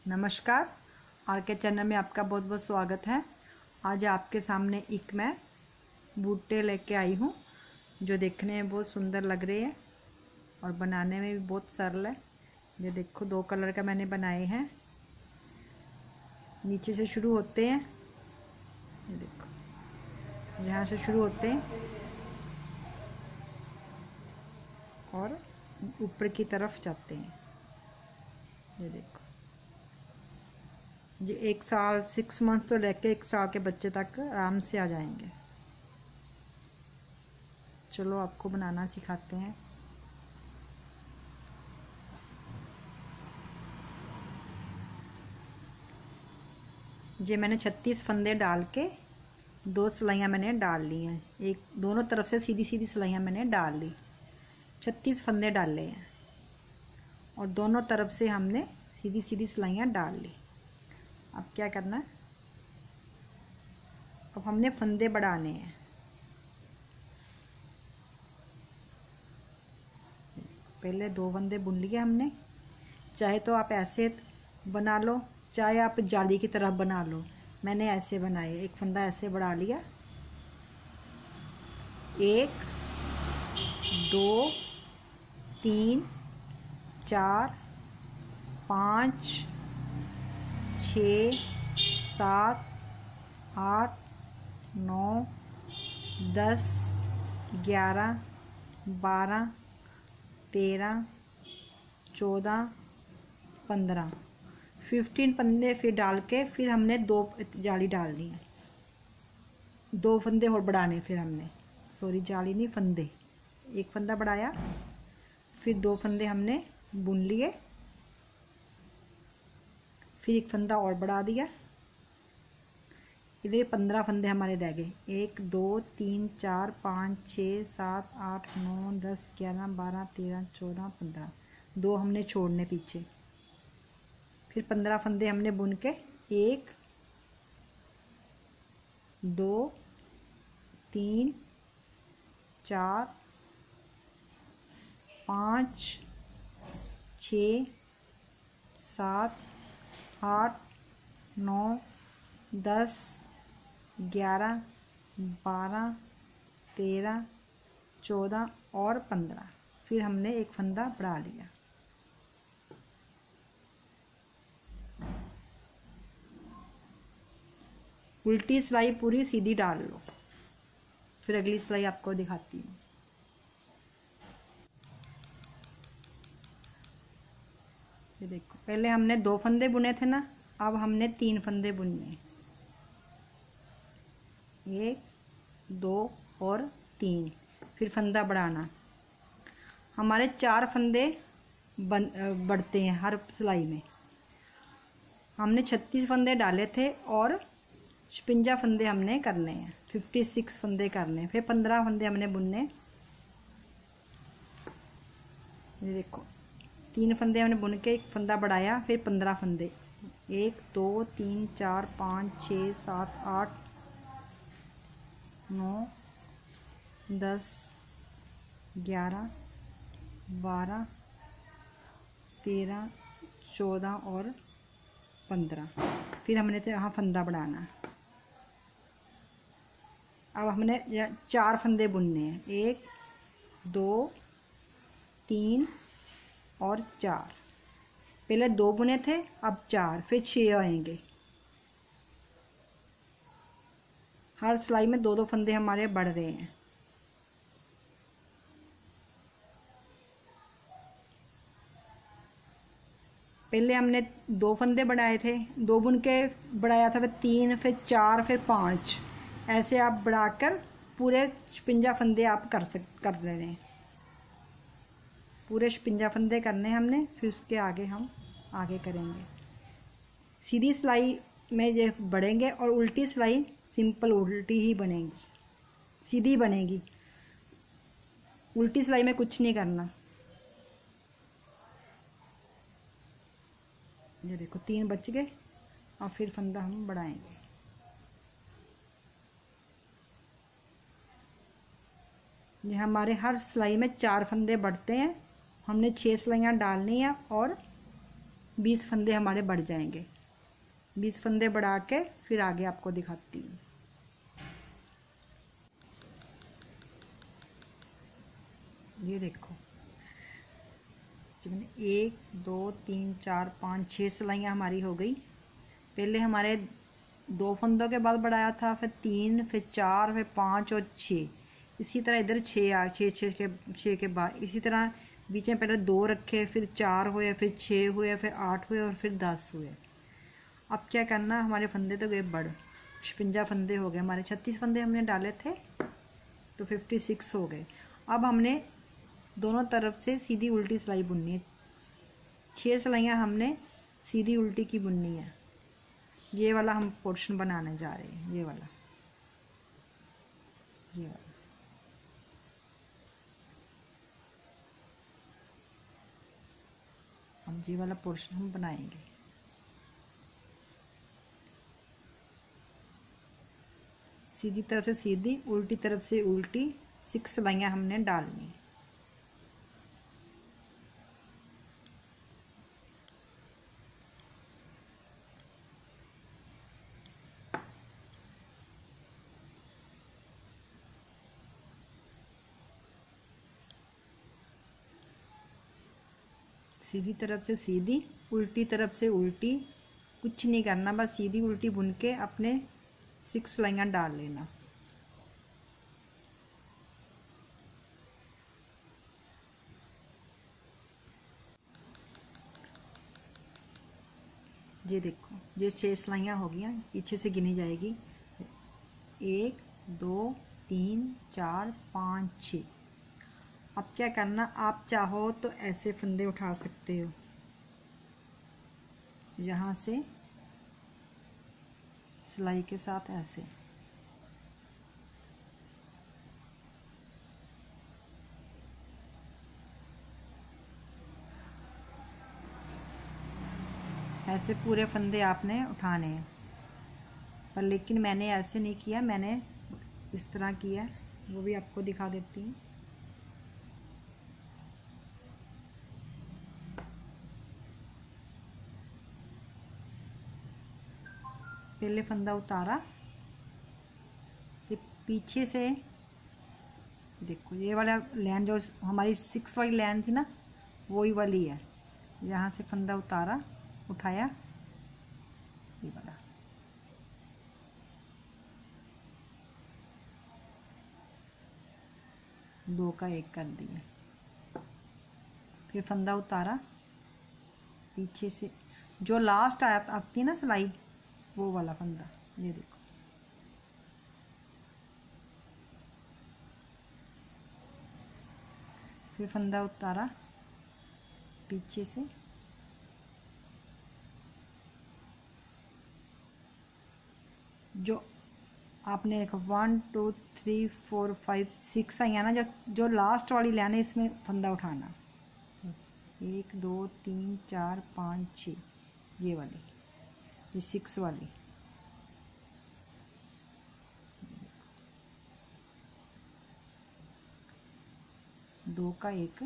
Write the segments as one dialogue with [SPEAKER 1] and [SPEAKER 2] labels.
[SPEAKER 1] नमस्कार, आर के चैनल में आपका बहुत बहुत स्वागत है। आज आपके सामने एक मैं बूटे लेके आई हूँ जो देखने में बहुत सुंदर लग रहे हैं और बनाने में भी बहुत सरल है। ये देखो, 2 कलर का मैंने बनाए हैं। नीचे से शुरू होते हैं, ये देखो यहाँ से शुरू होते हैं और ऊपर की तरफ जाते हैं। ये देखो, ये 1 साल 6 मंथ तो लेके 1 साल के बच्चे तक आराम से आ जाएंगे। चलो आपको बनाना सिखाते हैं। ये मैंने 36 फंदे डाल के 2 सिलाइयाँ मैंने डाल ली हैं। एक दोनों तरफ से सीधी सीधी सिलाइयाँ मैंने डाल ली। 36 फंदे डाले हैं और दोनों तरफ से हमने सीधी सीधी सिलाइयाँ डाल ली। अब क्या करना है, अब हमने फंदे बढ़ाने हैं। पहले 2 फंदे बुन लिए हमने। चाहे तो आप ऐसे बना लो, चाहे आप जाली की तरह बना लो। मैंने ऐसे बनाए, एक फंदा ऐसे बढ़ा लिया। 1 2 3 4 5 6 7 8 9 10 11 12 13 14 15 फंदे फिर डाल के फिर हमने 2 जाली डालनी है। 2 फंदे और बढ़ाने, फिर हमने जाली नहीं, फंदे। एक फंदा बढ़ाया, फिर 2 फंदे हमने बुन लिए, फिर एक फंदा और बढ़ा दिया। इधर 15 फंदे हमारे रह गए। 1 2 3 4 5 6 7 8 9 10 11 12 13 14 15। 2 हमने छोड़ने पीछे, फिर 15 फंदे हमने बुन के 1 2 3 4 5 6 7 8 9 10 11 12 13 14 और 15। फिर हमने एक फंदा बढ़ा लिया। उल्टी सिलाई पूरी सीधी डाल लो। फिर अगली सिलाई आपको दिखाती हूँ। ये देखो, पहले हमने 2 फंदे बुने थे ना, अब हमने 3 फंदे बुनने। 1 2 और 3, फिर फंदा बढ़ाना। हमारे 4 फंदे बढ़ते हैं हर सिलाई में। हमने 36 फंदे डाले थे और 56 फंदे हमने करने हैं। 56 फंदे करने, फिर 15 फंदे हमने बुनने। ये देखो, 3 फंदे हमने बुन के एक फंदा बढ़ाया, फिर 15 फंदे। 1 2 3 4 5 6 7 8 9 10 11 12 13 14 और 15। फिर हमने तो यहाँ फंदा बढ़ाना। अब हमने 4 फंदे बुनने हैं। 1 2 3 और 4। पहले 2 बुने थे, अब 4, फिर 6 आएंगे। हर सिलाई में 2-2 फंदे हमारे बढ़ रहे हैं। पहले हमने 2 फंदे बढ़ाए थे, 2 बुन के बढ़ाया था, फिर 3, फिर 4, फिर 5। ऐसे आप बढ़ाकर पूरे 56 फंदे आप कर रहे हैं। पूरे 56 फंदे करने हमने, फिर उसके आगे हम आगे करेंगे। सीधी सिलाई में ये बढ़ेंगे और उल्टी सिलाई सिंपल उल्टी ही बनेगी, सीधी बनेगी। उल्टी सिलाई में कुछ नहीं करना। ये देखो, 3 बच गए और फिर फंदा हम बढ़ाएंगे। ये हमारे हर सिलाई में 4 फंदे बढ़ते हैं। हमने 6 सिलाइयाँ डालनी है और 20 फंदे हमारे बढ़ जाएंगे। 20 फंदे बढ़ा के फिर आगे आपको दिखाती हूँ। ये देखो, जब मैंने 1 2 3 4 5 6 सिलाइयाँ हमारी हो गई। पहले हमारे 2 फंदों के बाद बढ़ाया था, फिर 3, फिर 4, फिर 5 और 6। इसी तरह इधर 6 के बाद इसी तरह बीच में पहले 2 रखे, फिर 4 हुए, फिर 6 हुए, फिर 8 हुए और फिर 10 हुए। अब क्या करना, हमारे फंदे तो गए बढ़, 56 फंदे हो गए हमारे। 36 फंदे हमने डाले थे तो 56 हो गए। अब हमने दोनों तरफ से सीधी उल्टी सिलाई बुननी है। 6 सिलाइयाँ हमने सीधी उल्टी की बुननी है। ये वाला हम पोर्शन बनाने जा रहे हैं, ये वाला। अब ये वाला पोर्शन हम बनाएंगे। सीधी तरफ से सीधी, उल्टी तरफ से उल्टी 6 सिलाइयाँ हमने डालनी। सीधी तरफ से सीधी, उल्टी तरफ से उल्टी, कुछ नहीं करना, बस सीधी उल्टी बुन के अपने 6 सिलाइयाँ डाल लेना। ये देखो, ये 6 सिलाइयाँ हो गई, पीछे से गिनी जाएगी। 1 2 3 4 5 6। अब क्या करना, आप चाहो तो ऐसे फंदे उठा सकते हो, यहाँ से सिलाई के साथ ऐसे। ऐसे पूरे फंदे आपने उठाने हैं, पर लेकिन मैंने ऐसे नहीं किया, मैंने इस तरह किया, वो भी आपको दिखा देती हूँ। पहले फंदा उतारा, फिर पीछे से देखो, ये वाला लाइन जो हमारी 6 वाली लाइन थी ना, वही वाली है। यहाँ से फंदा उतारा, उठाया, ये वाला, दो का एक कर दिया। फिर फंदा उतारा, पीछे से जो लास्ट आती है ना सिलाई, वो वाला फंदा, ये देखो। फिर फंदा उतारा, पीछे से जो आपने 1 2 3 4 5 6 आई है ना, जो लास्ट वाली लाइन है, इसमें फंदा उठाना। 1 2 3 4 5 6, ये वाली, ये 6 वाली। दो का एक,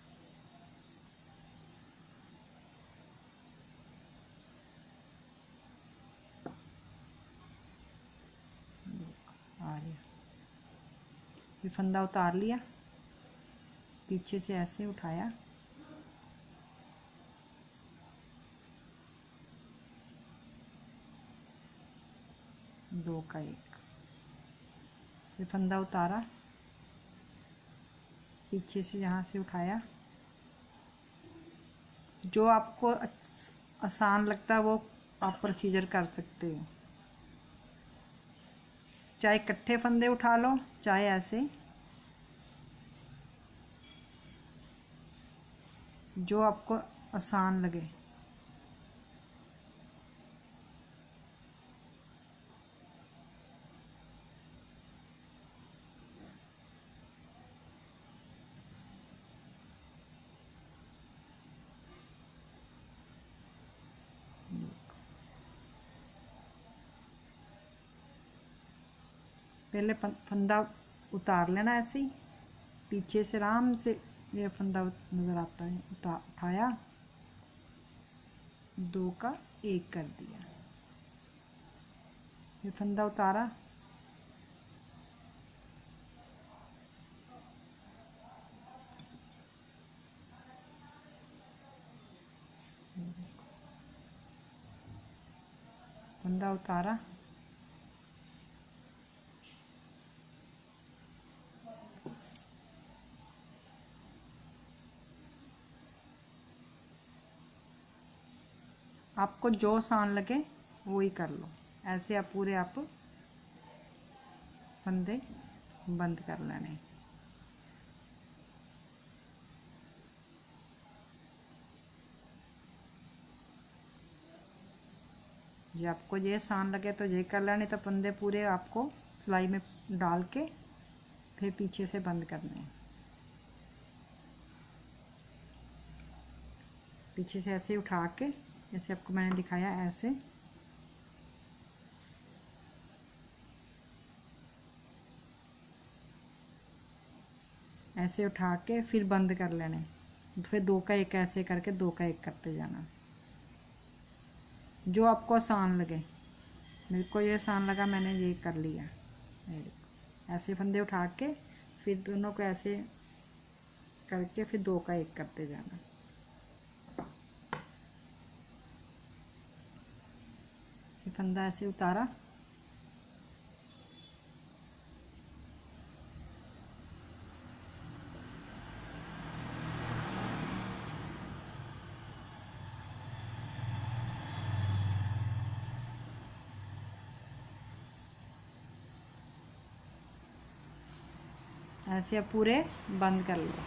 [SPEAKER 1] आ रहा। फिर फंदा उतार लिया, पीछे से ऐसे उठाया, दो का एक। फिर फंदा उतारा, पीछे से यहाँ से उठाया। जो आपको आसान लगता है वो आप प्रोसीजर कर सकते हो, चाहे इकट्ठे फंदे उठा लो, चाहे ऐसे, जो आपको आसान लगे। पहले फंदा उतार लेना ऐसे ही, पीछे से आराम से ये फंदा नज़र आता है, उठाया, 2 का 1 कर दिया, फिर फंदा उतारा, फंदा उतारा, आपको जो आसान लगे वो ही कर लो। ऐसे आप पूरे आप फंदे बंद कर लेने। जे आपको ये आसान लगे तो ये कर लेने, तो फंदे पूरे आपको सिलाई में डाल के फिर पीछे से बंद करने हैं। पीछे से ऐसे उठा के, जैसे आपको मैंने दिखाया, ऐसे ऐसे उठा के फिर बंद कर लेने, फिर 2 का 1 ऐसे करके 2 का 1 करते जाना, जो आपको आसान लगे। मेरे को ये आसान लगा, मैंने ये कर लिया। ऐसे फंदे उठा के फिर दोनों को ऐसे करके फिर 2 का 1 करते जाना। फिर फंदा ऐसे उतारा, ऐसे आप पूरे बंद कर लो।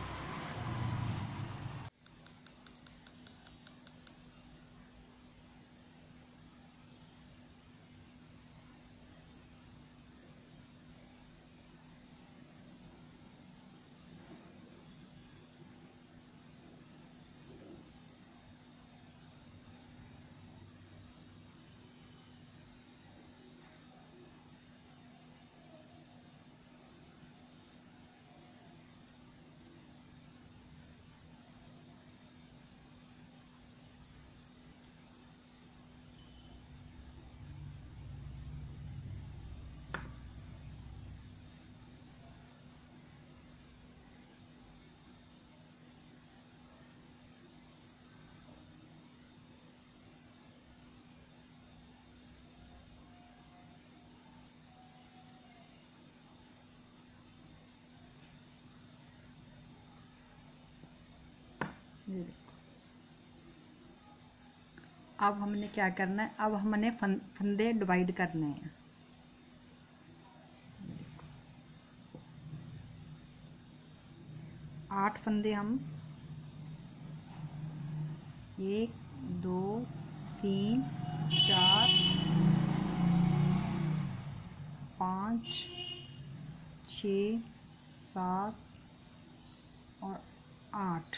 [SPEAKER 1] ये देखो, अब हमने क्या करना है, अब हमने फंदे डिवाइड करने हैं। 8 फंदे हम 1 2 3 4 5 6 7 और 8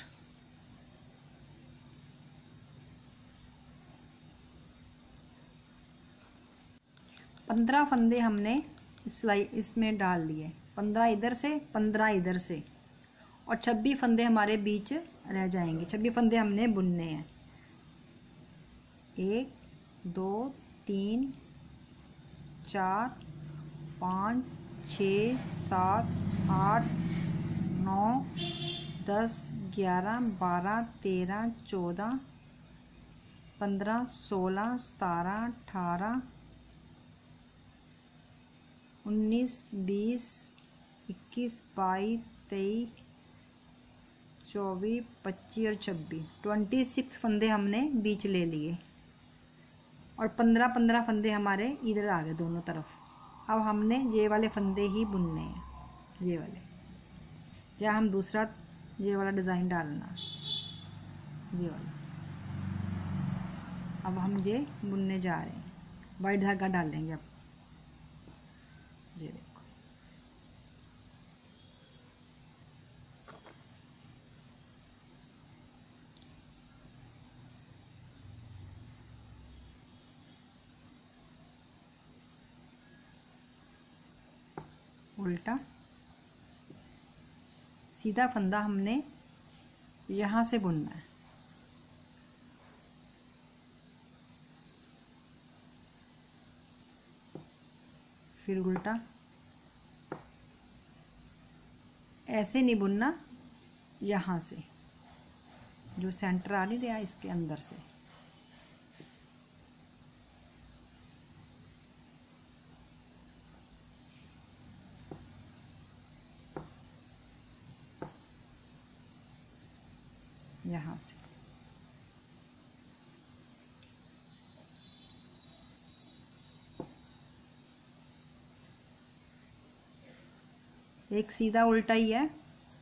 [SPEAKER 1] 15 फंदे हमने सिलाई इसमें डाल लिए। 15 इधर से, 15 इधर से, और 26 फंदे हमारे बीच रह जाएंगे। 26 फंदे हमने बुनने हैं। 1 2 3 4 5 6 7 8 9 10 11 12 13 14 15 16 17 18 19 20 21 22 23 24 25 और 26 फंदे हमने बीच ले लिए, और 15 फंदे हमारे इधर आ गए दोनों तरफ। अब हमने ये वाले फंदे ही बुनने हैं, ये वाले, या हम दूसरा ये वाला डिज़ाइन डालना, ये वाला। अब हम ये बुनने जा रहे हैं। वाइट धागा डालेंगे अब, ये देखो। उल्टा सीधा फंदा हमने यहाँ से बुनना है। फिर उल्टा। ऐसे नहीं बुनना, यहाँ से जो सेंटर आ नहीं रहा इसके अंदर से। यहाँ से एक सीधा उल्टा ही है।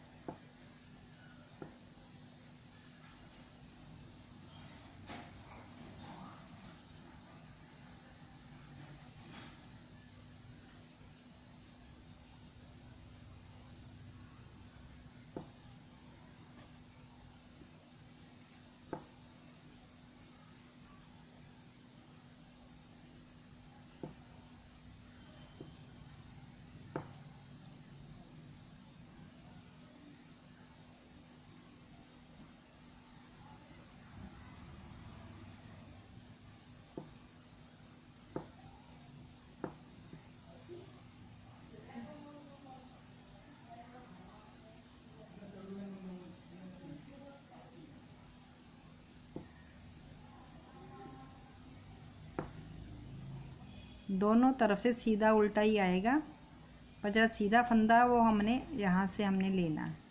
[SPEAKER 1] दोनों तरफ से सीधा उल्टा ही आएगा, पर जरा सीधा फंदा वो हमने यहाँ से हमने लेना है,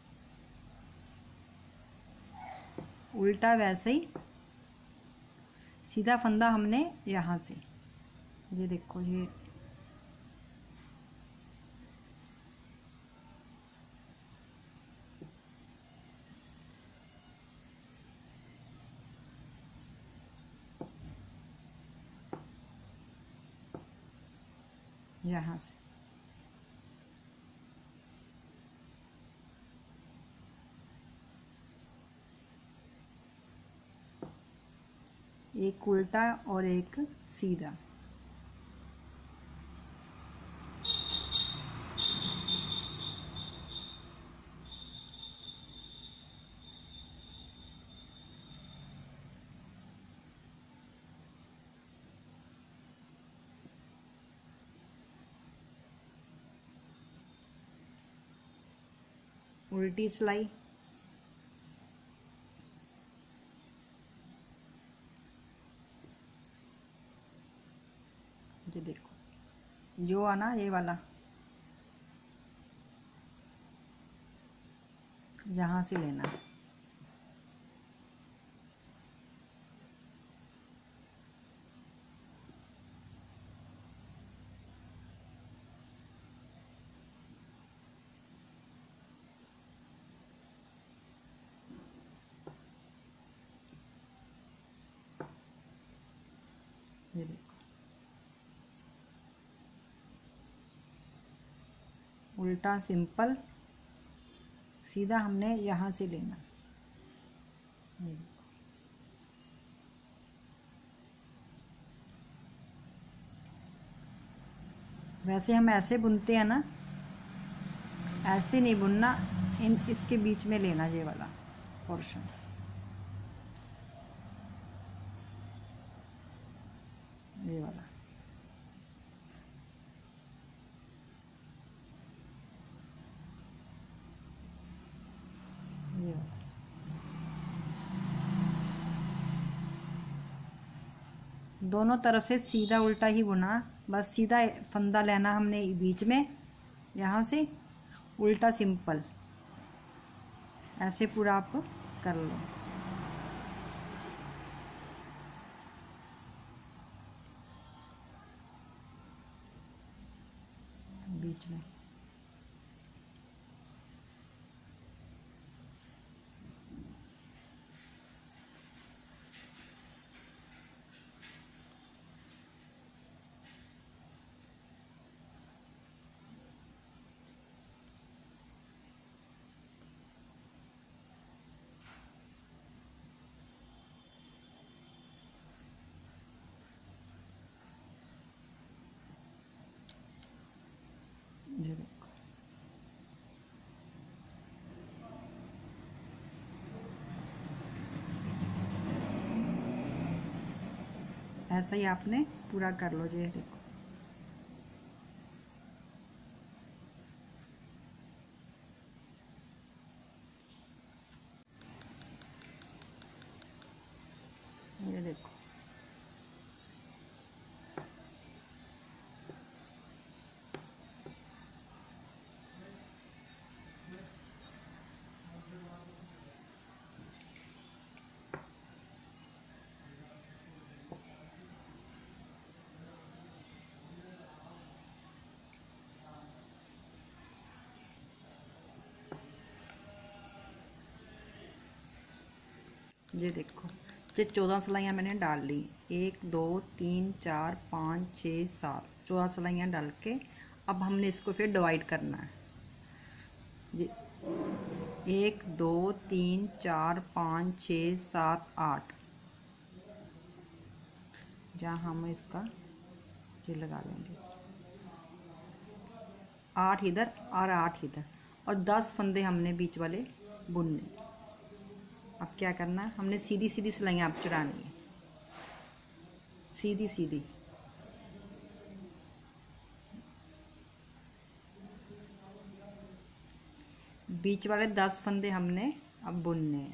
[SPEAKER 1] उल्टा वैसे ही सीधा फंदा हमने यहाँ से। ये देखो, ये यहाँ से एक उल्टा और एक सीधा। उल्टी सिलाई, ये देखो जो आना ये वाला यहाँ से लेना। ये देखो उल्टा सिंपल, सीधा हमने यहाँ से लेना। ये देखो। वैसे हम ऐसे बुनते हैं ना, ऐसे नहीं बुनना, इसके बीच में लेना ये वाला पोर्शन। ये वाला ये वाला दोनों तरफ से सीधा उल्टा ही बुना, बस सीधा फंदा लेना हमने बीच में, यहाँ से उल्टा सिंपल, ऐसे पूरा आप कर लो। बीच में ये देखो। ऐसा ही आपने पूरा कर लो। ये देखो ये देखो, ये 14 सिलाइयाँ मैंने डाल ली। 1 2 3 4 5 6 7, 14 सिलाइयाँ डाल के अब हमने इसको फिर डिवाइड करना है। ये 1 2 3 4 5 6 7 8, जहाँ हम इसका ये लगा लेंगे 8 इधर और 8 इधर, और 10 फंदे हमने बीच वाले बुनने। अब क्या करना है, हमने सीधी सीधी सिलाइयाँ अब चढ़ानी है, सीधी सीधी। बीच वाले 10 फंदे हमने अब बुनने हैं।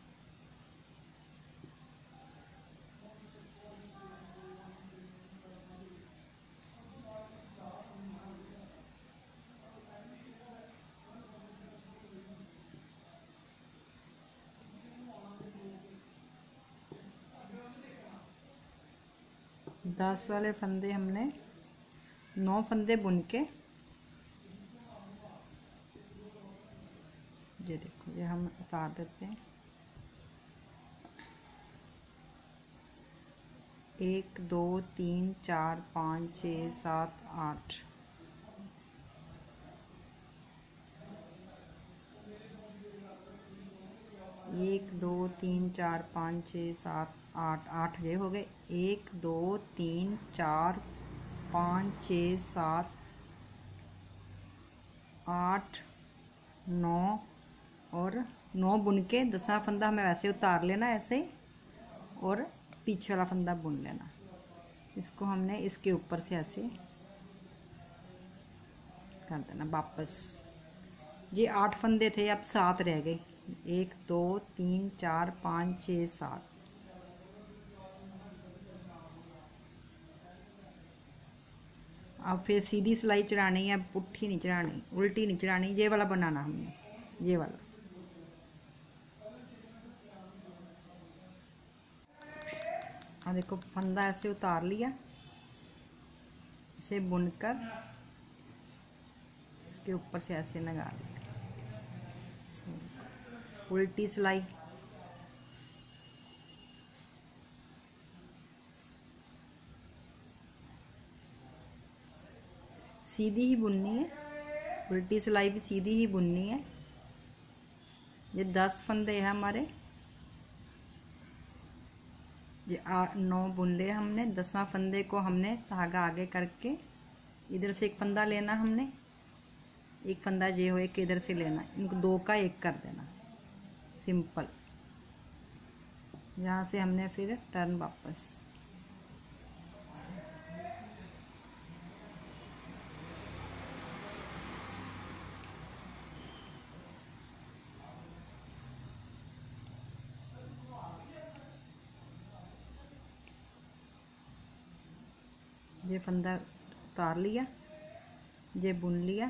[SPEAKER 1] दस वाले फंदे हमने 9 फंदे बुन के, ये देखो, ये हम उतार देते हैं। 1 2 3 4 5 6 7 8, एक दो तीन चार पाँच छः सात आठ, 8 ये हो गए। 1 2 3 4 5 6 7 8 9, और 9 बुन के 10वां फंदा हमें वैसे उतार लेना ऐसे ही, और पीछे वाला फंदा बुन लेना। इसको हमने इसके ऊपर से ऐसे कर देना वापस। ये 8 फंदे थे, अब 7 रह गए। 1 2 3 4 5 6 7, अब फिर सीधी सिलाई चढ़ानी है, पुट्ठी नहीं चढ़ानी, उल्टी नहीं चढ़ानी। ये वाला बनाना हमने, ये वाला। अब देखो, फंदा ऐसे उतार लिया, इसे बुनकर इसके ऊपर से ऐसे लगा दिया। उल्टी सिलाई, सीधी ही बुननी है, उल्टी सिलाई भी सीधी ही बुननी है। ये 10 फंदे हैं हमारे, ये 8 9 बुन ले हमने। 10वां फंदे को हमने धागा आगे करके इधर से एक फंदा लेना, हमने एक फंदा ये हो, एक इधर से लेना, इनको 2 का 1 कर देना, सिंपल। यहाँ से हमने फिर टर्न वापस। ये फंदा उतार लिया, ये बुन लिया,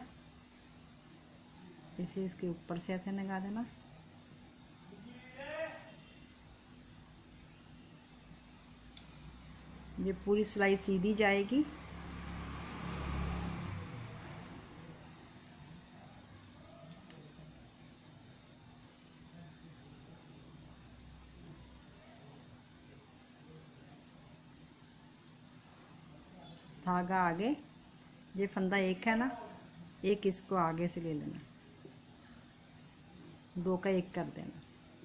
[SPEAKER 1] इसे इसके ऊपर से ऐसे लगा देना। ये पूरी सिलाई सीधी जाएगी। धागा आगे, ये फंदा एक है ना, एक इसको आगे से ले लेना, 2 का 1 कर देना।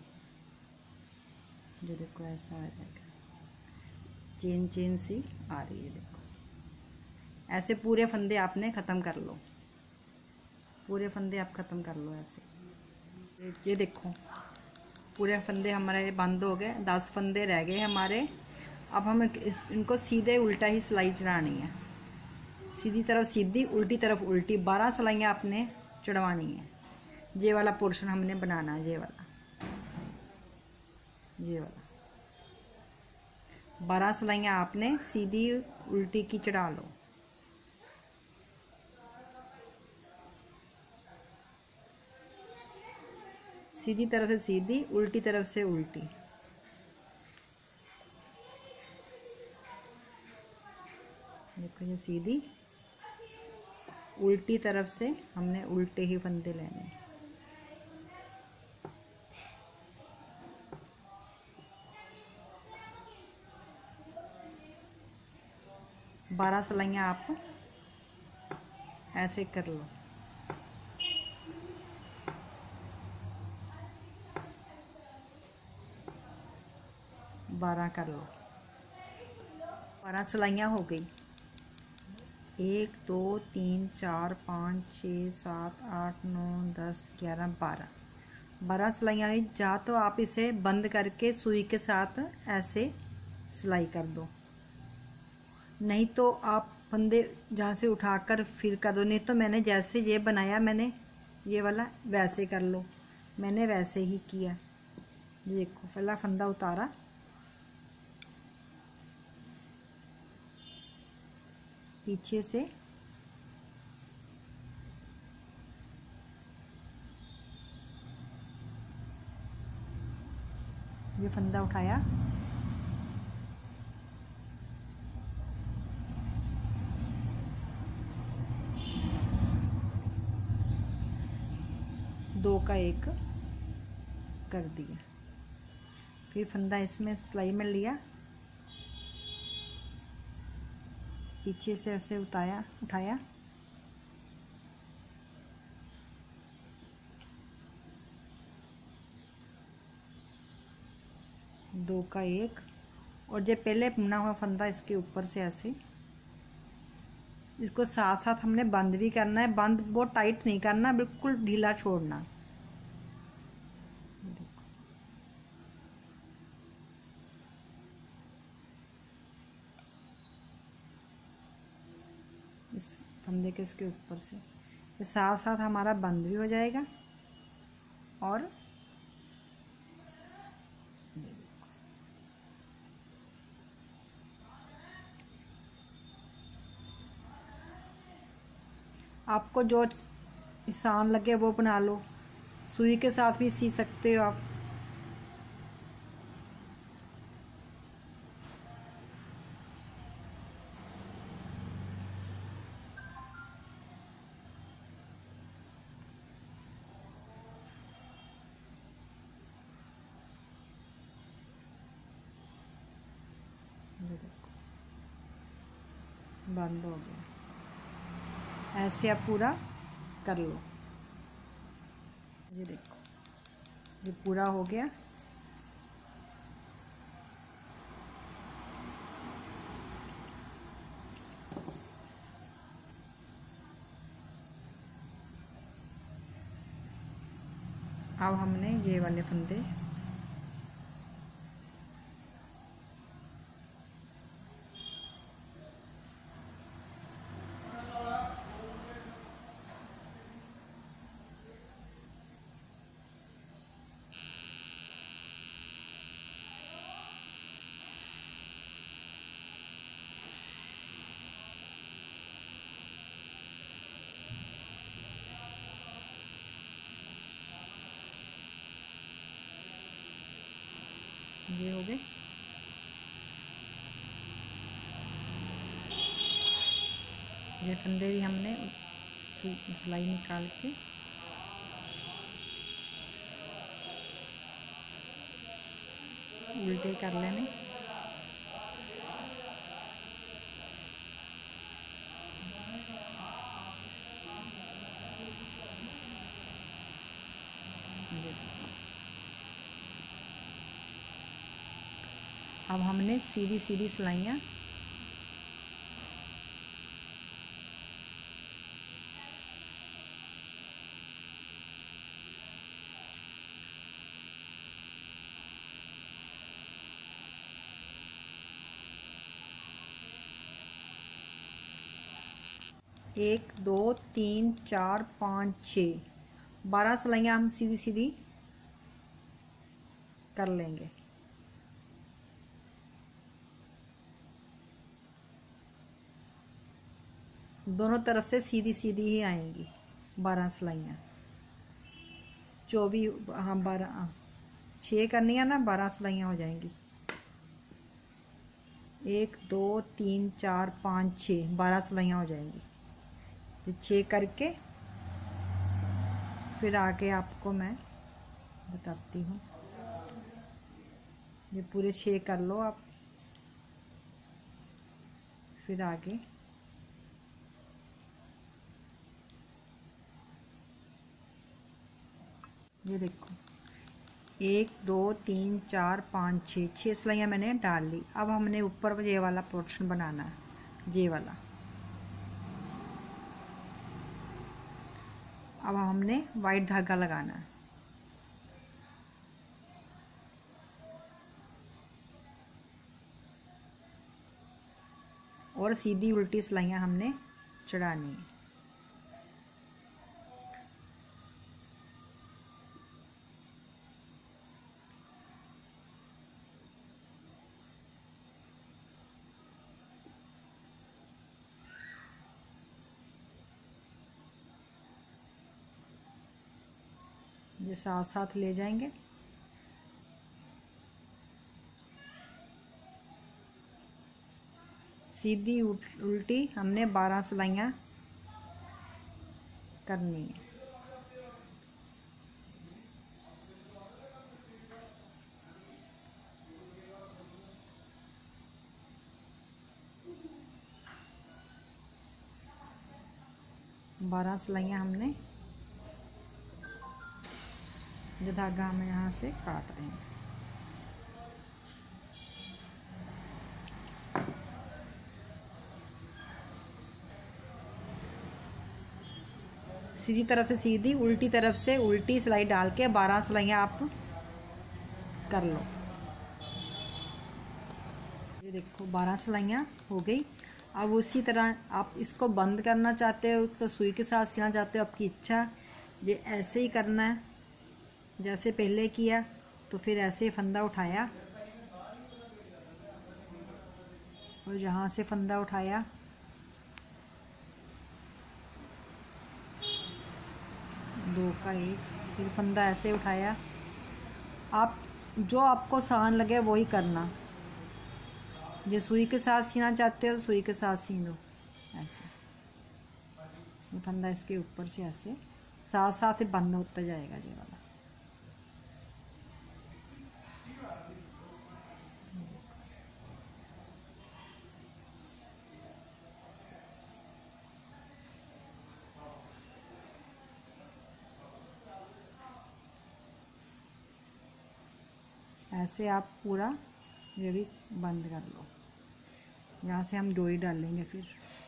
[SPEAKER 1] ये देखो ऐसा आ जाएगा, चेन चेन सी आ रही है, देखो। ऐसे पूरे फंदे आपने ख़त्म कर लो, पूरे फंदे आप ख़त्म कर लो ऐसे। ये देखो, पूरे फंदे हमारे बंद हो गए, 10 फंदे रह गए हमारे। अब हम इनको सीधे उल्टा ही सिलाई चढ़ानी है, सीधी तरफ सीधी, उल्टी तरफ उल्टी। 12 सिलाइयाँ आपने चढ़वानी है। ये वाला पोर्शन हमने बनाना है, ये वाला, ये वाला। 12 सिलाइयाँ आपने सीधी उल्टी की चढ़ा लो। सीधी तरफ से सीधी, उल्टी तरफ से उल्टी। देखो, ये सीधी, उल्टी तरफ से हमने उल्टे ही फंदे लेने। 12 सिलाइयाँ आप ऐसे कर लो। 12 कर लो। 12 सिलाइयाँ हो गई। 1 2 3 4 5 6 7 8 9 10 11 12 सिलाइयाँ हुई। जा तो आप इसे बंद करके सुई के साथ ऐसे सिलाई कर दो, नहीं तो आप फंदे जहाँ से उठाकर फिर कर दो, नहीं तो मैंने जैसे ये बनाया मैंने ये वाला वैसे कर लो। मैंने वैसे ही किया। देखो पहला फंदा उतारा, पीछे से ये फंदा उठाया, दो का एक कर दिया, फिर फंदा इसमें सिलाई में लिया, पीछे से ऐसे उठाया, दो का एक, और जो पहले बुना हुआ फंदा इसके ऊपर से ऐसे, इसको साथ साथ हमने बंद भी करना है। बंद बहुत टाइट नहीं करना, बिल्कुल ढीला छोड़ना। इस फंदे के इसके ऊपर से ये साथ साथ हमारा बंद भी हो जाएगा। और आपको जो आसान लगे वो बना लो, सुई के साथ भी सी सकते हो आप। बंद हो गया, ऐसे आप पूरा कर लो। ये देखो ये पूरा हो गया। अब हमने ये वाले फंदे ये हो गए। ये फंदे भी हमने सिलाई निकाल के उल्टे कर लेने। अब हमने सीधी सीधी सिलाइयाँ एक दो तीन चार पाँच 6 12 सिलाइयाँ हम सीधी सीधी कर लेंगे। दोनों तरफ से सीधी सीधी ही आएंगी 12 सिलाइयाँ। 24 हाँ 12 6 करनी है ना, 12 सिलाइयाँ हो जाएंगी। 1 2 3 4 5 6 12 सिलाइयाँ हो जाएंगी। तो 6 करके फिर आगे आपको मैं बताती हूँ। ये पूरे 6 कर लो आप। फिर आगे ये देखो 1 2 3 4 5 6 6 सिलाइयाँ मैंने डाल ली। अब हमने ऊपर ये वाला पोर्शन बनाना है, ये वाला। अब हमने वाइट धागा लगाना है और सीधी उल्टी सिलाइयाँ हमने चढ़ानी है। ये साथ साथ ले जाएंगे। सीधी उल्टी हमने 12 सिलाइयाँ करनी है। बारह सिलाइयाँ हमने, जो धागा हम यहाँ से काट रहे हैं। सीधी तरफ से सीधी, उल्टी तरफ से उल्टी सिलाई डाल के 12 सिलाइयाँ आप कर लो। ये देखो 12 सिलाइयाँ हो गई। अब उसी तरह आप इसको बंद करना चाहते हो तो सुई के साथ सिलना चाहते हो, आपकी इच्छा। ये ऐसे ही करना है जैसे पहले किया, तो फिर ऐसे फंदा उठाया और यहाँ से फंदा उठाया, दो का एक, फिर फंदा ऐसे उठाया। आप जो आपको आसान लगे वही करना। जो सुई के साथ सीना चाहते हो सुई के साथ सी लो ऐसे। ये फंदा इसके ऊपर से ऐसे साथ साथ ही बंद होता जाएगा ये वाला। ऐसे आप पूरा ये भी बंद कर लो। यहाँ से हम डोरी डालेंगे। फिर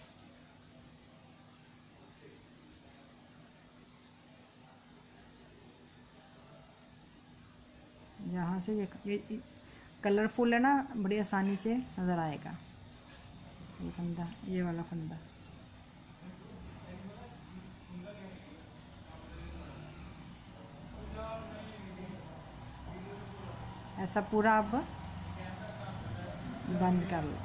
[SPEAKER 1] यहाँ से ये कलरफुल है ना, बड़ी आसानी से नज़र आएगा। ये फंदा, ये वाला फंदा ऐसा पूरा आप बंद कर लो।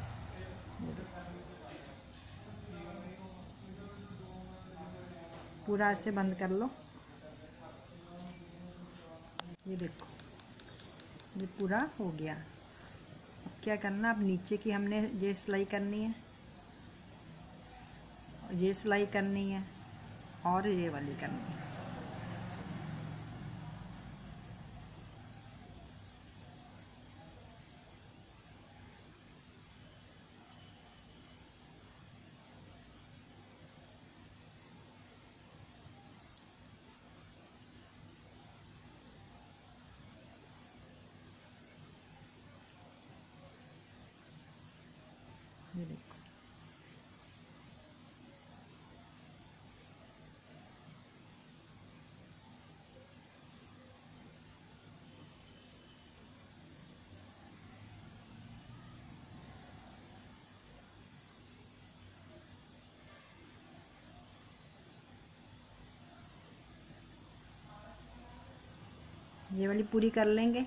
[SPEAKER 1] पूरा ऐसे बंद कर लो। ये देखो ये पूरा हो गया। अब क्या करना, अब नीचे की हमने ये सिलाई करनी है, ये सिलाई करनी है और ये वाली करनी है। ये देखो ये वाली पूरी कर लेंगे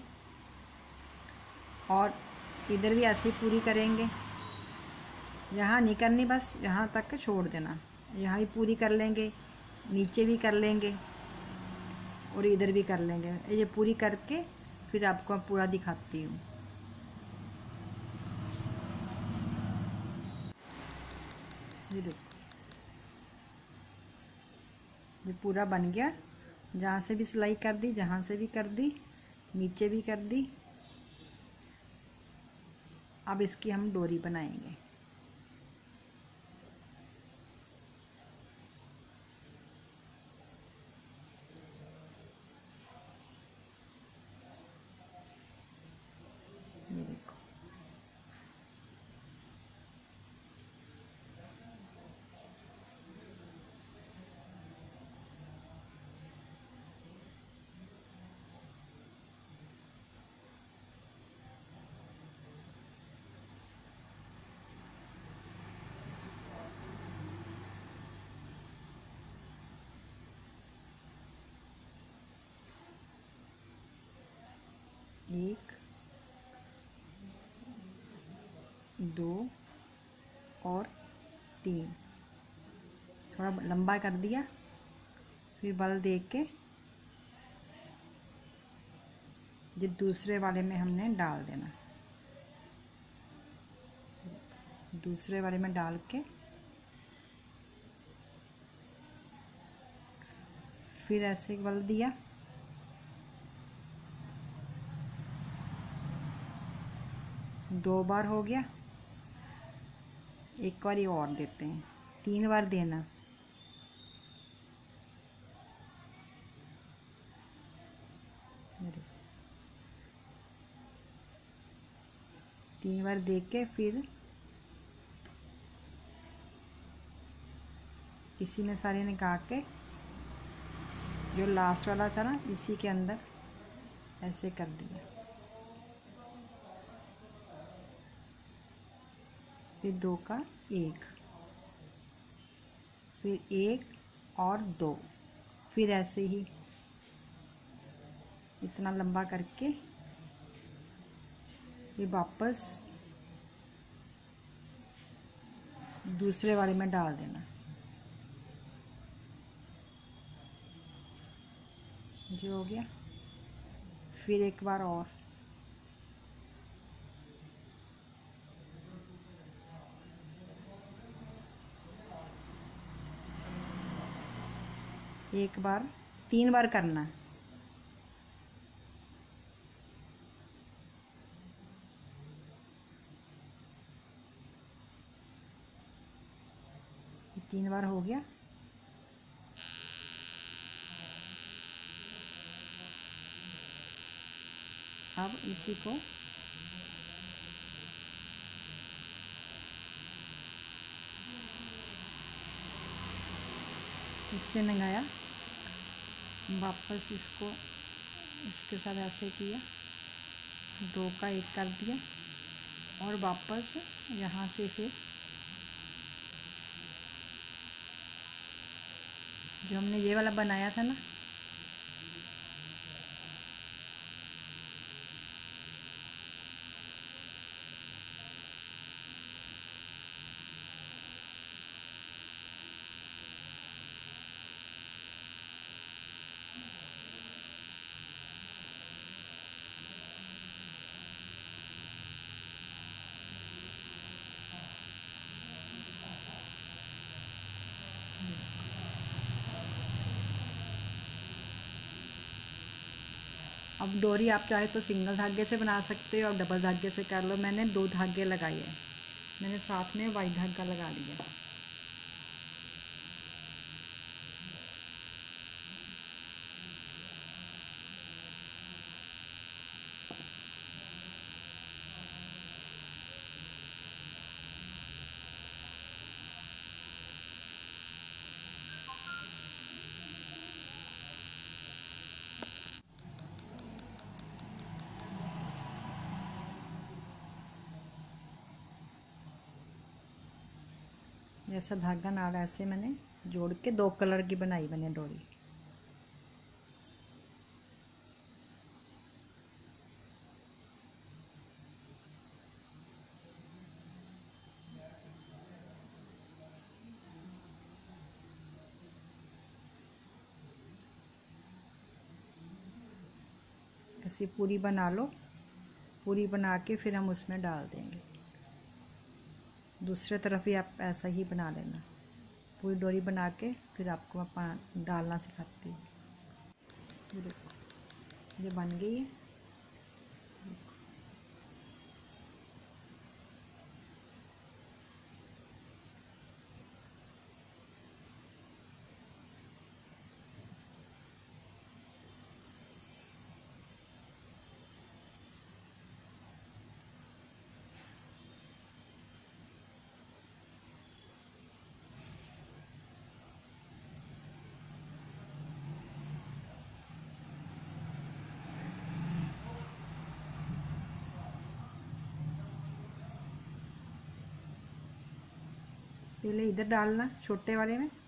[SPEAKER 1] और इधर भी ऐसे पूरी करेंगे। यहाँ नहीं करनी, बस यहाँ तक छोड़ देना। यहाँ भी पूरी कर लेंगे, नीचे भी कर लेंगे और इधर भी कर लेंगे। ये पूरी करके फिर आपको पूरा दिखाती हूँ। ये देखो ये पूरा बन गया। जहाँ से भी सिलाई कर दी, जहाँ से भी कर दी, नीचे भी कर दी। अब इसकी हम डोरी बनाएंगे। एक, दो और तीन, थोड़ा लंबा कर दिया। फिर बल दे के जो दूसरे वाले में हमने डाल देना, दूसरे वाले में डाल के फिर ऐसे एक बल दिया, दो बार हो गया, एक बार और देते हैं, 3 बार देना। तीन बार दे के फिर इसी में सारे निकाल के जो लास्ट वाला था ना इसी के अंदर ऐसे कर दिया। फिर 2 का 1, फिर 1 और 2, फिर ऐसे ही इतना लंबा करके फिर वापस दूसरे वाले में डाल देना। जो हो गया, फिर एक बार और, एक बार, 3 बार करना है। तीन बार हो गया। अब इसी को इससे मंगाया, वापस इसको इसके साथ ऐसे किया, 2 का 1 कर दिया और वापस यहाँ से फिर जो हमने ये वाला बनाया था ना अब डोरी आप चाहे तो सिंगल धागे से बना सकते हो और डबल धागे से कर लो। मैंने 2 धागे लगाए हैं, मैंने साथ में वाइट धागा लगा दिया। ऐसा धागा नाल ऐसे मैंने जोड़ के 2 कलर की बनाई मैंने डोरी। ऐसी पूरी बना लो, पूरी बना के फिर हम उसमें डाल देंगे। दूसरे तरफ भी आप ऐसा ही बना लेना, पूरी डोरी बना के फिर आपको मैं डालना सिखाती हूँ। ये देखो ये बन गई है। पहले इधर डालना छोटे वाले में,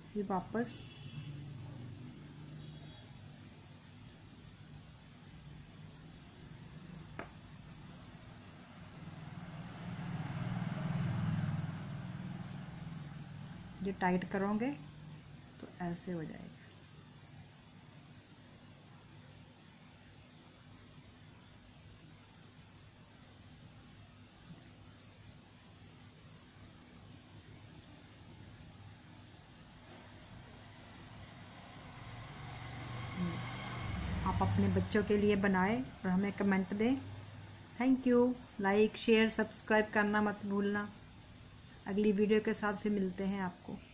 [SPEAKER 1] फिर वापस ये टाइट करोगे तो ऐसे हो जाएगा। आप अपने बच्चों के लिए बनाएं और हमें कमेंट दें। Thank you. Like share subscribe करना मत भूलना। अगली वीडियो के साथ फिर मिलते हैं आपको।